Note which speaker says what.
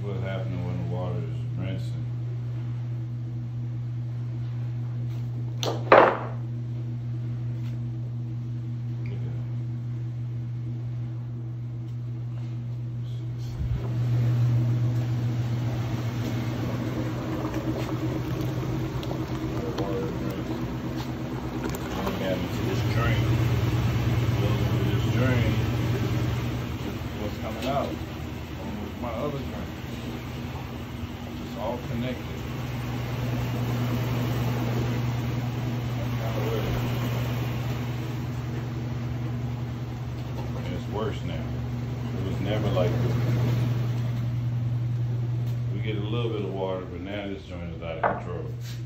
Speaker 1: what's happening when the water is rinsing. Out on my other drain. It's all connected. Kind of weird. And it's worse now. It was never like this. We get a little bit of water, but now this joint is out of control.